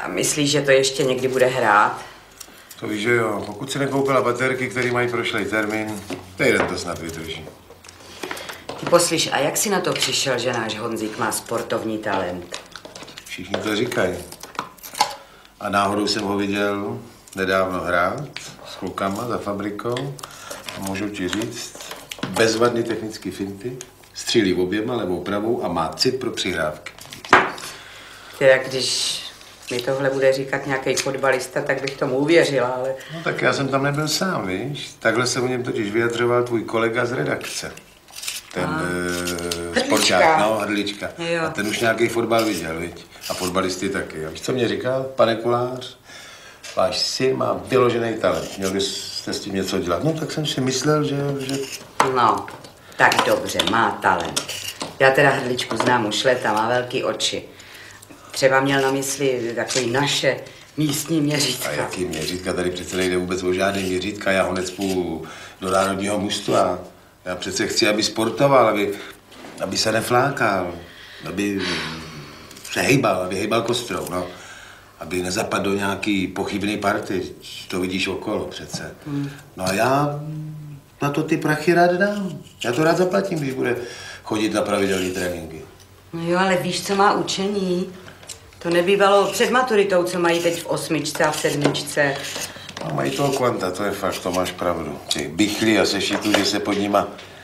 myslíš, že to ještě někdy bude hrát? To víš, že jo. Pokud si nekoupila baterky, které mají prošlej termín, týden to snad vydrží. Ty poslyš, a jak jsi na to přišel, že náš Honzík má sportovní talent? Všichni to říkají. A náhodou jsem ho viděl nedávno hrát s klukama za fabrikou. A můžu ti říct, bezvadný technický finty, střílí oběma levou pravou a má cit pro přihrávky. Teda když mi tohle bude říkat nějaký fotbalista, tak bych tomu uvěřila, ale... No tak já jsem tam nebyl sám, víš? Takhle se o něm totiž vyjadřoval tvůj kolega z redakce. Ten sporták, no, Hrdlička. Jo. A ten už nějaký fotbal viděl, viď? A fotbalisty taky. A víš, co mě říkal? Pane Kolář, váš syn má vyložený talent. Měl byste s tím něco dělat. No tak jsem si myslel, že... No, tak dobře, má talent. Já teda Hrdličku znám už leta, má velký oči. Třeba měl na mysli takový naše místní měřítka. A jaký měřítka? Tady přece nejde vůbec o žádný měřítka. Já ho necpu do národního mužstva. A já přece chci, aby sportoval, aby se neflákal, aby se hejbal kostrou, no. Aby nezapadl do nějaký pochybný party. To vidíš okolo přece. No a já na to ty prachy rád dám. Já to rád zaplatím, když bude chodit na pravidelné tréninky. No jo, ale víš, co má učení? To nebývalo před maturitou, co mají teď v 8. a v 7. No, mají toho kvanta, to je fakt, to máš pravdu. Ty bychlí a sešitu, že se pod nima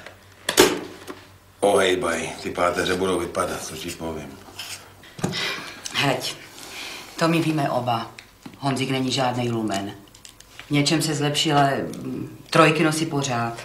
ohejbají. Ty páteře budou vypadat, co ti povím. Heď, to my víme oba. Honzík není žádnej lumen. V něčem se zlepšil, ale trojky nosí pořád.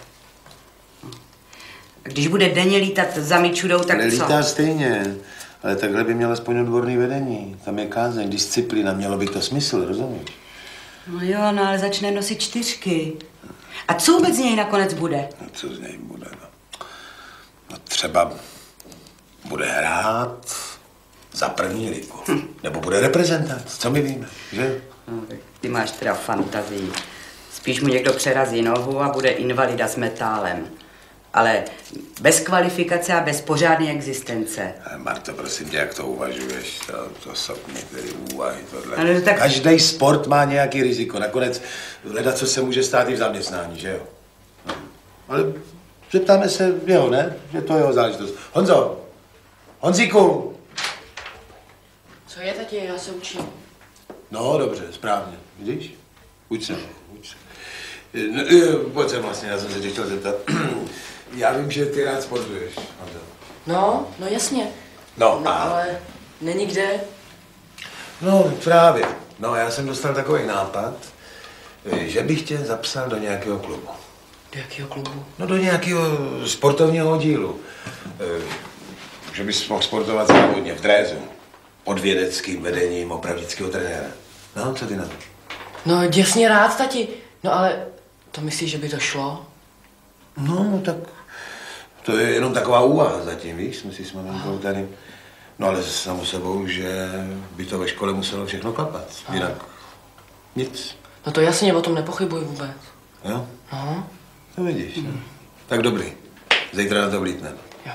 Když bude denně lítat za Mičudou, tak co? Nelítá stejně, ale takhle by měl aspoň odborný vedení. Tam je kázeň, disciplína, mělo by to smysl, rozumíš? No jo, no ale začne nosit 4. A co vůbec z něj nakonec bude? No, co z něj bude, no? No třeba bude hrát za první ligu. Nebo bude reprezentant, co my víme, že? No, tak ty máš teda fantazii. Spíš mu někdo přerazí nohu a bude invalida s metálem. Ale bez kvalifikace a bez pořádné existence. Marto, prosím tě, jak to uvažuješ? To jsou některé úvahy, tohle. Ale tak... Každý sport má nějaký riziko. Nakonec hledat, co se může stát i v zaměstnání, že jo? No. Ale zeptáme se jeho, ne? Že to je jeho záležitost. Honzo! Honzíku! Co je, tati? Já se učím. No, dobře, správně. Vidíš? Uč se. No, pojď sem vlastně, já jsem se tě chtěl zeptat. Já vím, že ty rád sportuješ, Honzo. No jasně. No, ale není kde. No, právě. No, já jsem dostal takový nápad, že bych tě zapsal do nějakého klubu. Do jakého klubu? No, do nějakého sportovního dílu. Že bys mohl sportovat závodně v drézu. Pod vědeckým vedením opravdického trenéra. No, co ty na to? No, děsně rád, tati. No, ale to myslíš, že by to šlo? No, tak to je jenom taková úvaha zatím, víš, jsme si s maminkou tady. No, ale samo sebou, že by to ve škole muselo všechno klapat. Jinak nic. No to jasně, o tom nepochybuji vůbec. Jo? No. To vidíš, no. Tak dobrý. Zítra na to vlítneme. Jo.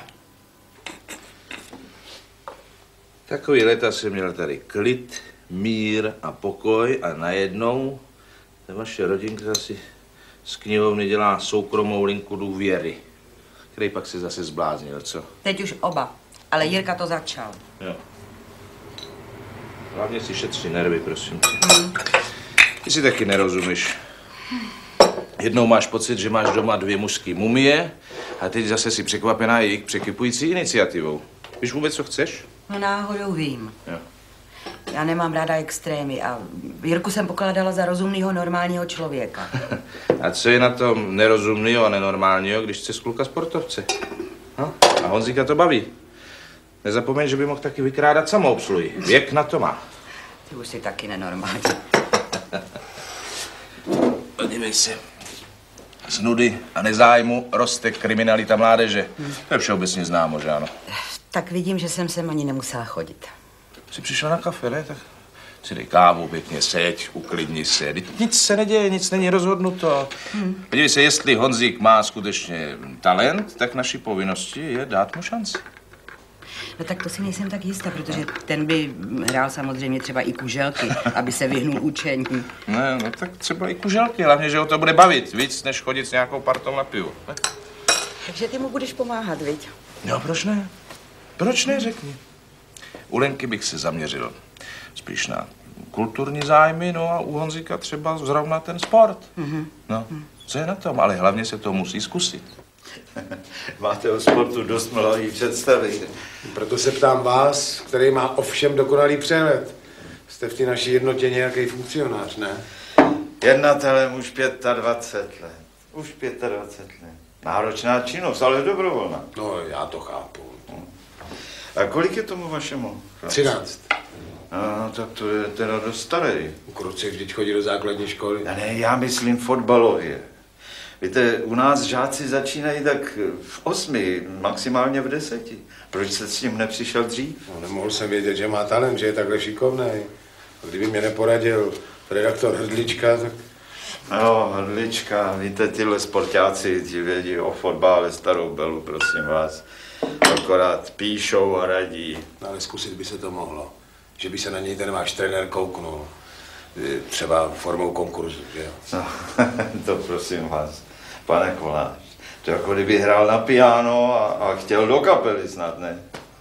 Takový leta jsem měl tady klid, mír a pokoj a najednou ta vaše rodinka si z knihovny dělá soukromou linku důvěry, který pak se zase zbláznil, co? Teď už oba, ale Jirka to začal. Jo. Hlavně si šetři nervy, prosím tě. Ty si taky nerozumíš. Jednou máš pocit, že máš doma 2 mužský mumie a teď zase si překvapená jejich překypující iniciativou. Víš vůbec, co chceš? No náhodou vím. Jo. Já nemám ráda extrémy a Jirku jsem pokládala za rozumného, normálního člověka. A co je na tom nerozumného a nenormálního, když chce kluka sportovce? No? A Honzíka to baví. Nezapomeň, že by mohl taky vykrádat samoobsluhy. Věk na to má. Ty už jsi taky nenormální. Podívej se. Z nudy a nezájmu roste kriminalita mládeže. To je všeobecně známo, že ano? Tak vidím, že jsem sem ani nemusela chodit. Jsi přišla na kafe, ne? Tak si dej kávu, pěkně seď, uklidni se. Nic se neděje, nic není rozhodnuto. Podívej se, jestli Honzík má skutečně talent, tak naší povinností je dát mu šanci. No tak to si nejsem tak jistá, protože ten by hrál samozřejmě třeba i kuželky, aby se vyhnul učení. Ne, no tak třeba i kuželky, hlavně, že ho to bude bavit víc, než chodit s nějakou partou na pivo. Ne? Takže ty mu budeš pomáhat, viď? No, proč ne? Proč ne, řekni. U Lenky bych se zaměřil spíš na kulturní zájmy, no a u Honzíka třeba zrovna ten sport. No, co je na tom? Ale hlavně se to musí zkusit. Máte o sportu dost mladý představy. Proto se ptám vás, který má o všem dokonalý přehled. Jste v té naší jednotě nějaký funkcionář, ne? Jednatelem už 25 let. Už 25 let. Náročná činnost, ale dobrovolná. No, já to chápu. A kolik je tomu vašemu? 13. No, tak to je teda dost starý. Kluci vždyť chodí do základní školy. Ne, já myslím fotbalově. Víte, u nás žáci začínají tak v 8, maximálně v 10. Proč jste s tím nepřišel dřív? No, nemohl jsem vědět, že má talent, že je takhle šikovný. A kdyby mě neporadil redaktor Hrdlička, tak... No, Hrdlička, víte, tyhle sportáci, ti vědí o fotbale starou belu, prosím vás. Akorát píšou a radí. No, ale zkusit by se to mohlo. Že by se na něj ten váš trenér kouknul. Třeba formou konkurzu, že jo? No, to prosím vás, pane Kolář. To jako kdyby hrál na piano a chtěl do kapely snad, ne?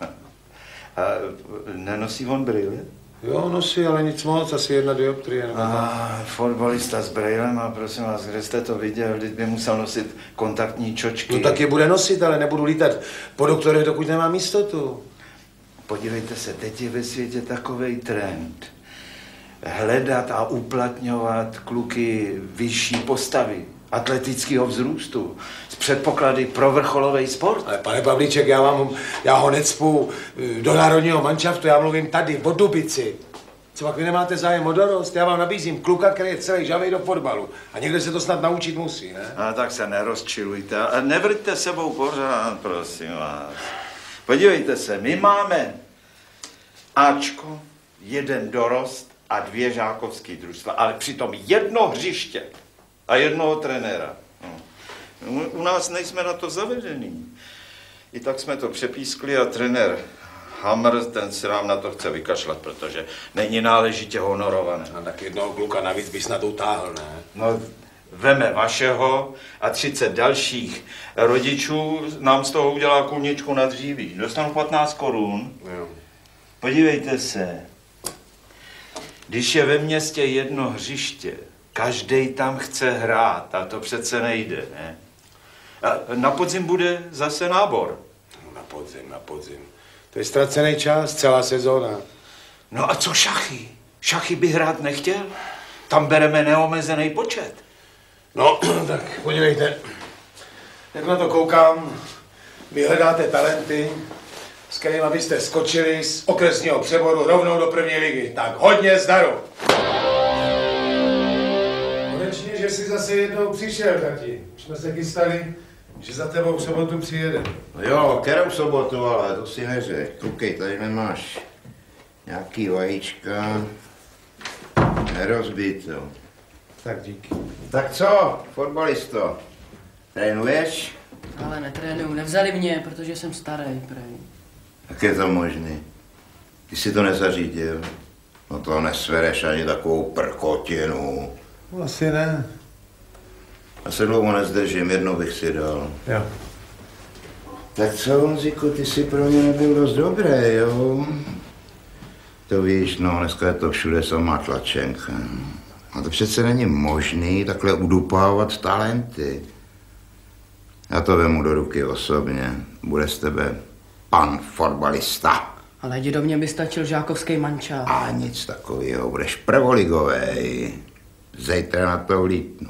A nenosí on brýle? Jo, nosí, ale nic moc, asi 1 dioptrie. Fotbalista s brýlem a prosím vás, kde jste to viděl? Vždyť by musel nosit kontaktní čočky. No tak je bude nosit, ale nebudu lítat po doktorech, dokud nemám jistotu. Podívejte se, teď je ve světě takovej trend. Hledat a uplatňovat kluky vyšší postavy, atletického vzrůstu, s předpoklady pro vrcholový sport. Ale pane Pavlíček, já ho necpu do národního manšaftu, já mluvím tady, o Dubici. Co pak vy nemáte zájem o dorost? Já vám nabízím kluka, který je celý žavej do fotbalu. A někde se to snad naučit musí, ne? A tak se nerozčilujte a nevrťte sebou pořád, prosím vás. Podívejte se, my máme Ačko, 1 dorost a 2 žákovský družstva, ale přitom 1 hřiště a 1 trenéra. No. U nás nejsme na to zavedení. I tak jsme to přepískli a trenér Hamr, ten se nám na to chce vykašlat, protože není náležitě honorovaný. A tak 1 kluka navíc by snad utáhl, ne? No, veme vašeho a 30 dalších rodičů nám z toho udělá kulničku na dříví. Dostanu 15 korun. Jo. Podívejte se, když je ve městě 1 hřiště, každej tam chce hrát a to přece nejde, ne? A na podzim bude zase nábor. No, na podzim. To je ztracený čas, celá sezóna. No a co šachy? Šachy by hrát nechtěl? Tam bereme neomezený počet. No, tak podívejte, jak na to koukám, vy hledáte talenty, s kterými byste skočili z okresního přeboru rovnou do 1. ligy. Tak hodně zdaru. Konečně, že jsi zase jednou přišel, tati. Už jsme se chystali, že za tebou v sobotu přijede. No jo, kterou sobotu, ale to si neřek. Koukej, tady nemáš nějaký vajíčka. Nerozbít to. Tak díky. Tak co, fotbalisto? Trénuješ? Ale netrénuju, nevzali mě, protože jsem starý, prej. Jak je to možný? Ty si to nezařídil? No to nesvereš ani takovou prkotinu. Asi ne. Já se dlouho nezdržím, 1 bych si dal. Jo. Tak co, Honzíku, ty jsi pro mě nebyl dost dobrý, jo? To víš, no, dneska je to všude samá tlačenka. A to přece není možný takhle udupávat talenty. Já to vemu do ruky osobně. Bude z tebe pan fotbalista. Ale dědo, mě by stačil žákovský manča. A nic takového, budeš prvoligovej. Zítra na to vlítnu.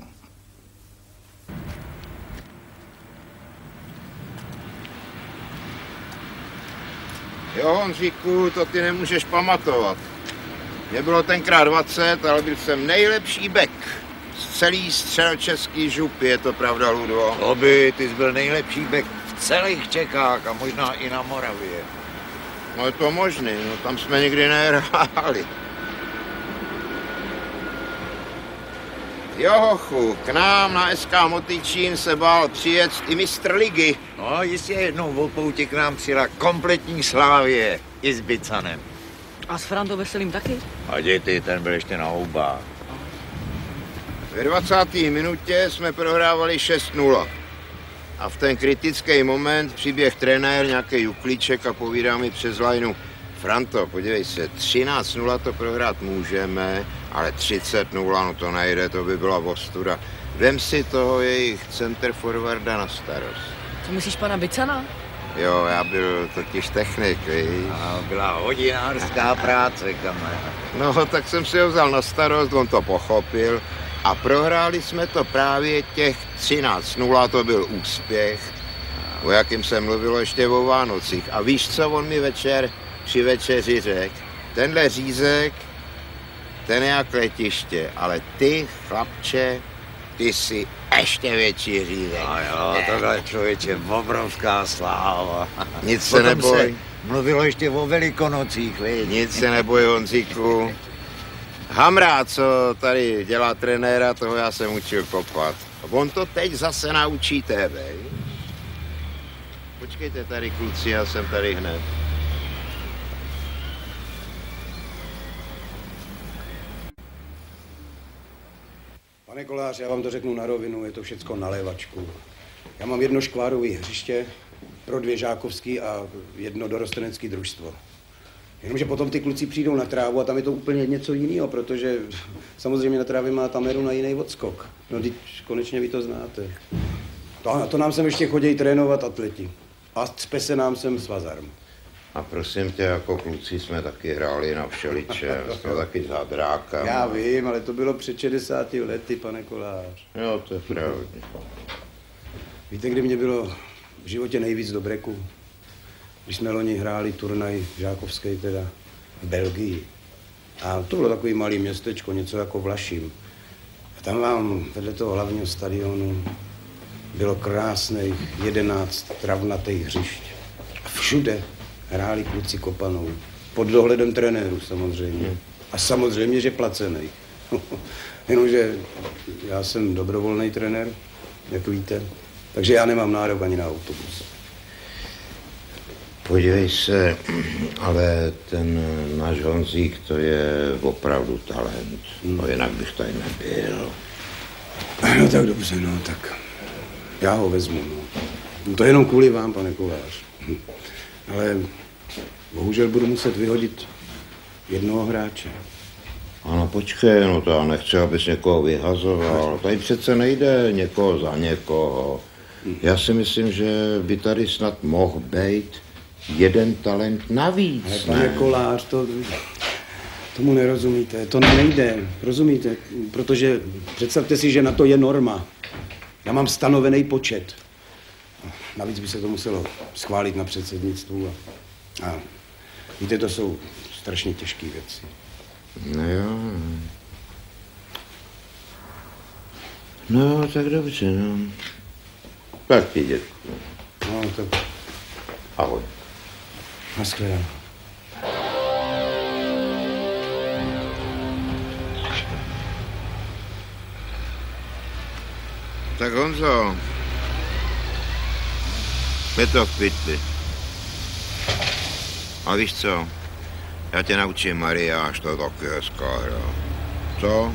Jo, Honzíku, to ty nemůžeš pamatovat. Mě bylo tenkrát 20, ale byl jsem nejlepší bek z celý středočeský župy, je to pravda, Ludo? Ty jsi byl nejlepší bek v celých Čechách a možná i na Moravě. No je to možný, no tam jsme nikdy nehráli. Jo, hochu, k nám na SK Motyčín se bál přijet i mistr ligy. No, jistě jednou v poutě k nám přijela kompletní Slávie. I s Bicanem. A s Frantou Veselým taky? A děti, ten byl ještě na houbách. Ve 20. minutě jsme prohrávali 6-0. A v ten kritický moment přiběh trenér, nějaký Juklíček a povídá mi přes lajnu: Franto, podívej se, 13-0 to prohrát můžeme, ale 30-0, no to nejde, to by byla ostuda. Vem si toho jejich center forwarda na starost. Co myslíš, pana Bicana? Jo, já byl totiž technik, víš. A byla hodinářská práce, kamarád. No, tak jsem si ho vzal na starost, on to pochopil a prohráli jsme to právě těch 13-0, to byl úspěch, o jakým se mluvilo ještě o Vánocích. A víš, co on mi večer při večeři řekl? Tenhle řízek, ten je jak letiště, ale ty, chlapče, ty jsi ještě větší řízek. A jo, tohle člověče, obrovská sláva. Nic se neboj. Mluvilo ještě o Velikonocích, víš? Nic se neboj, Honzíku. Hamrá, co tady dělá trenéra, toho já jsem učil kopat. On to teď zase naučí tebe. Počkejte tady, kluci, já jsem tady hned. Pane Kolář, já vám to řeknu na rovinu, je to všecko na lévačku. Já mám jedno škvárové hřiště pro 2 žákovský a jedno dorostenecký družstvo. Jenomže potom ty kluci přijdou na trávu a tam je to úplně něco jiného, protože samozřejmě na trávě má Tameru na jiný odskok. No teď konečně vy to znáte. To nám sem ještě chodí trénovat atleti. A cpe se nám sem svazarm. A prosím tě, jako kluci jsme taky hráli na všeliče, jsme taky za dráka. Já vím, ale to bylo před 60 lety, pane Kolář. Jo, to je pravda. Víte, kdy mě bylo v životě nejvíc do breku? Když jsme loni hráli turnaj žákovský teda v Belgii. A to bylo takový malý městečko, něco jako Vlašim. A tam vám vedle toho hlavního stadionu bylo krásných 11 travnatých hřišť. A všude hráli kluci kopanou. Pod dohledem trenéru samozřejmě. A samozřejmě, že placený. Jenomže já jsem dobrovolný trenér, jak víte. Takže já nemám nárok ani na autobus. Podívej se, ale ten náš Honzík, to je opravdu talent. No jinak bych tady nebyl. No tak dobře, no tak já ho vezmu, no. No to jenom kvůli vám, pane Kolář. Ale bohužel budu muset vyhodit jednoho hráče. Ano, počkej, no to já nechci, abys někoho vyhazoval. Tady přece nejde někoho za někoho. Já si myslím, že by tady snad mohl být jeden talent navíc. Ale pane Kolář, tomu nerozumíte, to nejde, rozumíte? Protože představte si, že na to je norma. Já mám stanovený počet. Navíc by se to muselo schválit na předsednictvu. A víte, to jsou strašně těžké věci. No jo. No, tak dobře, no. Tak ti, dětku. No, tak ahoj. Naschledanou. Tak Honzo, je to v pytli. A víš co? Já tě naučím mariáž, to taky hezká hra. Co?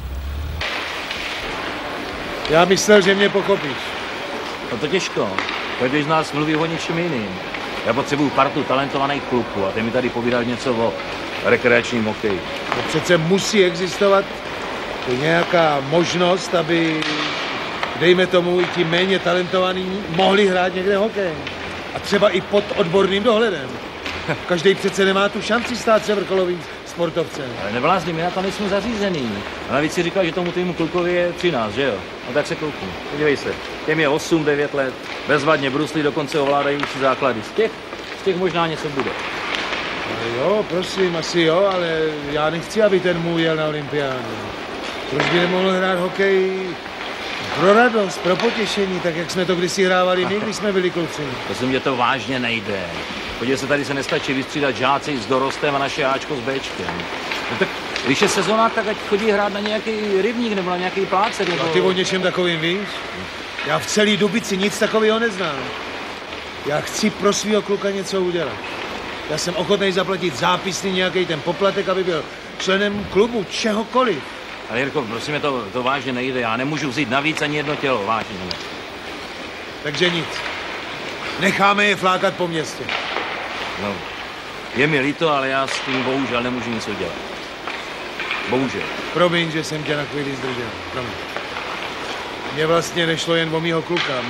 Já myslel, že mě pochopíš. No to těžko. Každý z nás mluví o něčem jiným. Já potřebuju partu talentovaných kluků a ty mi tady povídal něco o rekreačním hokeji. No přece musí existovat nějaká možnost, aby, dejme tomu, i ti méně talentovaní mohli hrát někde hokej. A třeba i pod odborným dohledem. Každý přece nemá tu šanci stát se vrcholovým sportovcem. Ale neblázni, my na to nejsme zařízený. A navíc si říkal, že tomu týmu klukovi je 13, že jo? No tak se koukni. Podívej se, těm je 8-9 let, bezvadně bruslí, dokonce ovládají už základy. Z těch možná něco bude. No jo, prosím, asi jo, ale já nechci, aby ten můj jel na olympiádu. Proč by nemohl hrát hokej pro radost, pro potěšení, tak jak jsme to kdysi hrávali my, když jsme byli kluci? Prosím, mě to vážně nejde. Podívej se, tady se nestačí vystřídat žáci s dorostem a naše Ačko s Bčkem. No tak když je sezónák, tak ať chodí hrát na nějaký rybník nebo na nějaký pláce. Nebo... A ty o něčem takovým víš? Já v celé Dubici nic takového neznám. Já chci pro svého kluka něco udělat. Já jsem ochotný zaplatit zápisný nějaký ten poplatek, aby byl členem klubu, čehokoliv. Ale Jirko, prosím, to vážně nejde. Já nemůžu vzít navíc ani jedno tělo, vážně. Takže nic. Necháme je flákat po městě. No, je mi líto, ale já s tím bohužel nemůžu nic udělat. Bohužel. Promiň, že jsem tě na chvíli zdržel. Promiň. Mně vlastně nešlo jen o mýho kluka.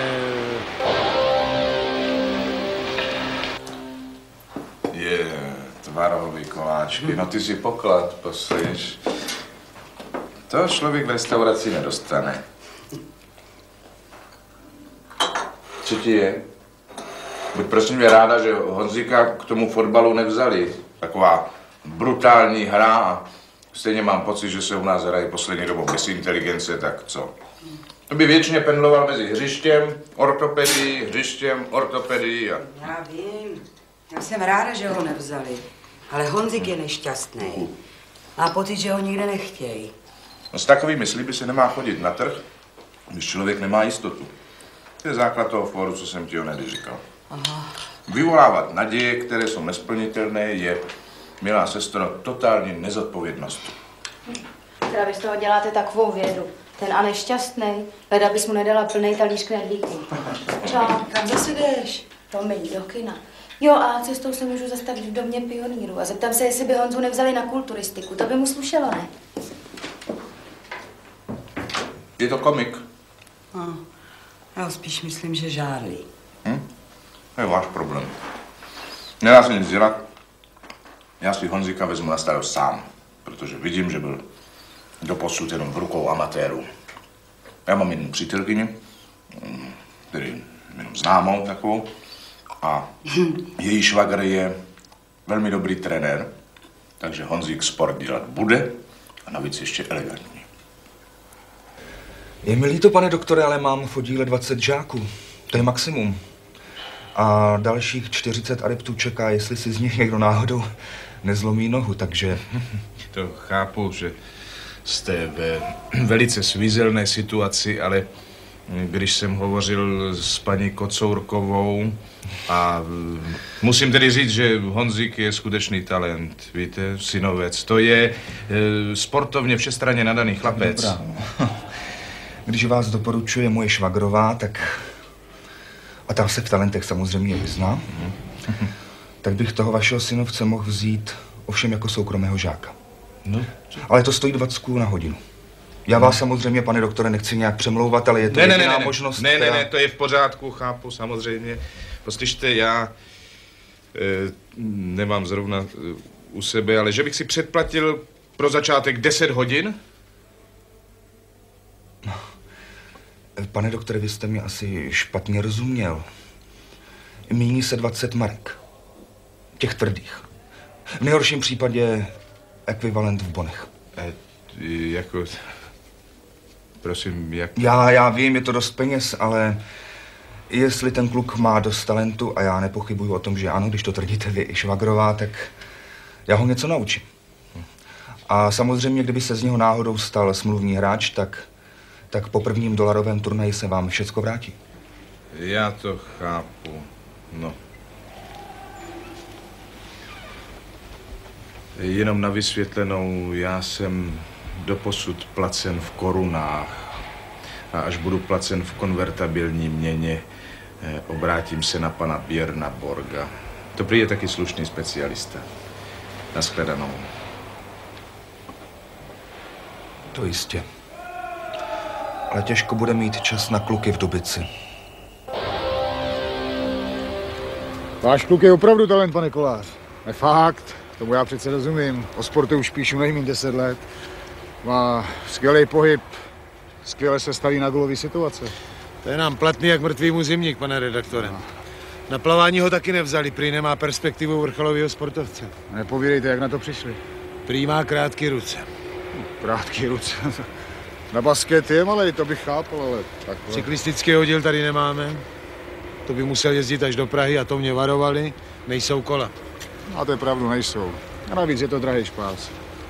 Tvarohový koláčky, no ty si poklad, poslyš. To člověk v restauraci nedostane. Co ti je? Buď prosím mě ráda, že Honzíka k tomu fotbalu nevzali. Taková brutální hra a stejně mám pocit, že se u nás hraje poslední dobou bez inteligence, tak co? To by věčně pendloval mezi hřištěm, ortopedií a... Já vím. Já jsem ráda, že ho nevzali. Ale Honzik je nešťastný. Má pocit, že ho nikde nechtějí. No s takovými sliby se nemá chodit na trh, když člověk nemá jistotu. To je základ toho fóru, co jsem ti onedy říkal. Aha. Vyvolávat naděje, které jsou nesplnitelné, je, milá sestro, totální nezodpovědnost. Teda vy z toho děláte takovou vědu. Ten a nešťastný, leda bys mu nedala plnej talíř knedlíků. Čau. Kam zase jdeš? Promiň, do kina. Jo, a cestou se můžu zastavit v domě pionýrů a zeptám se, jestli by Honzu nevzali na kulturistiku. To by mu slušelo, ne? Je to komik. Já spíš myslím, že žárlí. To je váš problém. Nedá se nic dělat. Já si Honzíka vezmu na starost sám, protože vidím, že byl doposud jenom v rukou amatérů. Já mám jednu přítelkyni, tedy jenom známou takovou, a její švagr je velmi dobrý trenér, takže Honzík sport dělat bude a navíc ještě elegantní. Je mi líto, pane doktore, ale mám v oddíle 20 žáků. To je maximum. A dalších 40 adeptů čeká, jestli si z nich někdo náhodou nezlomí nohu, takže... To chápu, že jste ve velice svízelné situaci, ale když jsem hovořil s paní Kocourkovou a musím tedy říct, že Honzík je skutečný talent, víte, synovec. To je sportovně všestranně nadaný chlapec. Dobrá. Když vás doporučuje moje švagrová, tak... A ta se v talentech samozřejmě vyzná. Tak bych toho vašeho synovce mohl vzít ovšem jako soukromého žáka. No. Ale to stojí 20 na hodinu. Já vás samozřejmě, pane doktore, nechci nějak přemlouvat, ale je to jediná možnost, Ne, to je v pořádku, chápu, samozřejmě. Poslyšte, já nemám zrovna u sebe, ale že bych si předplatil pro začátek 10 hodin? Pane doktore, vy jste mi asi špatně rozuměl. Míní se 20 marek. Těch tvrdých. V nejhorším případě ekvivalent v bonech. Jako... Prosím, jak... Já vím, je to dost peněz, ale jestli ten kluk má dost talentu, a já nepochybuju o tom, že ano, když to tvrdíte vy i švagrová, tak já ho něco naučím. A samozřejmě, kdyby se z něho náhodou stal smluvní hráč, tak po prvním dolarovém turnaji se vám všecko vrátí. Já to chápu, no. Jenom na vysvětlenou, já jsem doposud placen v korunách a až budu placen v konvertabilní měně, obrátím se na pana Björna Borga. To prý je taky slušný specialista. Nashledanou. To jistě. Ale těžko bude mít čas na kluky v Dubici. Váš kluk je opravdu talent, pane Kolář. Ne fakt, tomu já přece rozumím. O sportu už píšu nejmín 10 let. Má skvělý pohyb, skvěle se staví na gólový situace. To je nám platný jak mrtvýmu zimník, pane redaktore. Na plavání ho taky nevzali, prý nemá perspektivu vrcholového sportovce. Nepovídejte, jak na to přišli. Prý má krátké ruce. Krátké ruce? Na basket je malej, to bych chápal, ale takhle. Cyklistický oddíl tady nemáme. To by musel jezdit až do Prahy a to mě varovali. Nejsou kola. Máte pravdu, nejsou. A navíc je to drahý špás.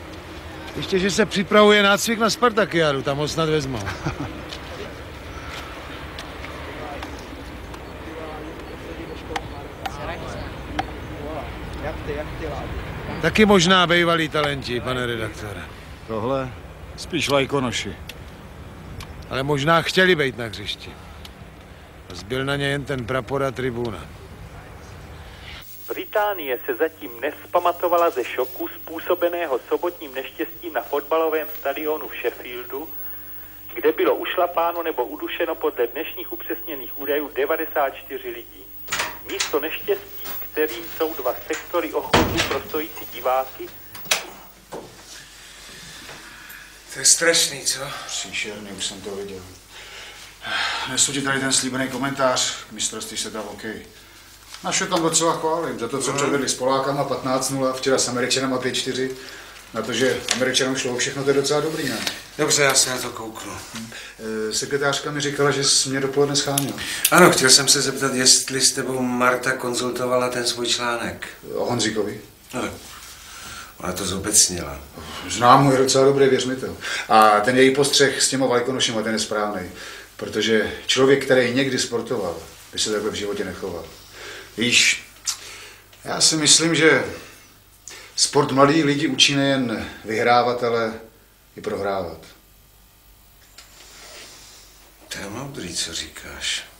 Ještě, že se připravuje nácvik na Spartakiádu, tam ho snad vezmou. Taky možná bývalí talenti, pane redaktore. Tohle spíš lajkonoši. Ale možná chtěli být na hřišti. Zbyl na ně jen ten prapor a tribuna. Británie se zatím nespamatovala ze šoku způsobeného sobotním neštěstím na fotbalovém stadionu v Sheffieldu, kde bylo ušlapáno nebo udušeno podle dnešních upřesněných údajů 94 lidí. Místo neštěstí, kterým jsou dva sektory ochotů pro stojící diváky. To je strašný, co? Příšerný, už jsem to viděl. Nesu ti tady ten slíbený komentář k mistrovství světa v hokeji. Naše tam docela chválím za to, co předvedli s Polákama 15-0, včera s Američanama 5-4. Na to, že Američanům šlo všechno, to je docela dobrý, ne? Dobře, já se na to kouknu. Sekretářka mi říkala, že jsi mě dopoledne scháněl. Ano, chtěl jsem se zeptat, jestli s tebou Marta konzultovala ten svůj článek. O Honzíkovi? No, ona to zobecnila. Znám ho, je docela dobrý, věř mi to. A ten její postřeh s těma Vajkonošima, ten je správný. Protože člověk, který někdy sportoval, by se takhle v životě nechoval. Víš, já si myslím, že sport mladý lidi učí nejen vyhrávat, ale i prohrávat. To je moudrý, co říkáš.